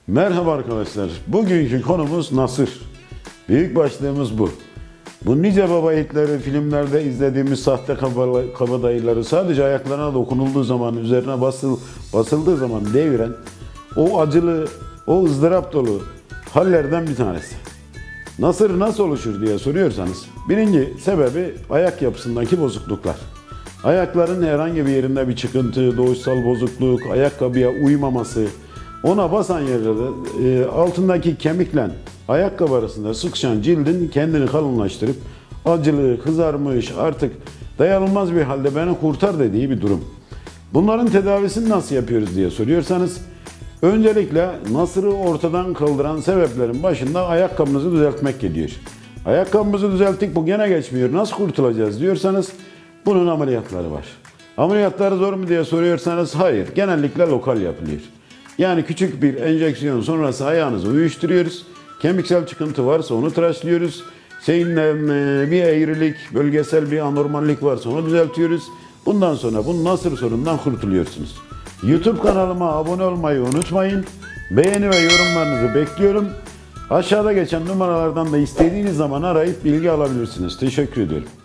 Merhaba arkadaşlar. Bugünkü konumuz nasır. Büyük başlığımız bu. Bu nice baba yiğitleri filmlerde izlediğimiz sahte kabadayıları sadece ayaklarına dokunulduğu zaman, üzerine basıldığı zaman deviren o acılı, o ızdırap dolu hallerden bir tanesi. Nasır nasıl oluşur diye soruyorsanız, birinci sebebi ayak yapısındaki bozukluklar. Ayakların herhangi bir yerinde bir çıkıntı, doğuşsal bozukluk, ayakkabıya uymaması, ona basan yerde altındaki kemikle ayakkabı arasında sıkışan cildin kendini kalınlaştırıp acılı, kızarmış, artık dayanılmaz bir halde beni kurtar dediği bir durum. Bunların tedavisini nasıl yapıyoruz diye soruyorsanız, öncelikle nasırı ortadan kaldıran sebeplerin başında ayakkabınızı düzeltmek geliyor. Ayakkabımızı düzelttik, bu gene geçmiyor, nasıl kurtulacağız diyorsanız, bunun ameliyatları var. Ameliyatları zor mu diye soruyorsanız hayır, genellikle lokal yapılıyor. Yani küçük bir enjeksiyon sonrası ayağınızı uyuşturuyoruz. Kemiksel çıkıntı varsa onu tıraşlıyoruz. Bir eğrilik, bölgesel bir anormallik varsa onu düzeltiyoruz. Bundan sonra bu nasır sorundan kurtuluyorsunuz. YouTube kanalıma abone olmayı unutmayın. Beğeni ve yorumlarınızı bekliyorum. Aşağıda geçen numaralardan da istediğiniz zaman arayıp bilgi alabilirsiniz. Teşekkür ediyorum.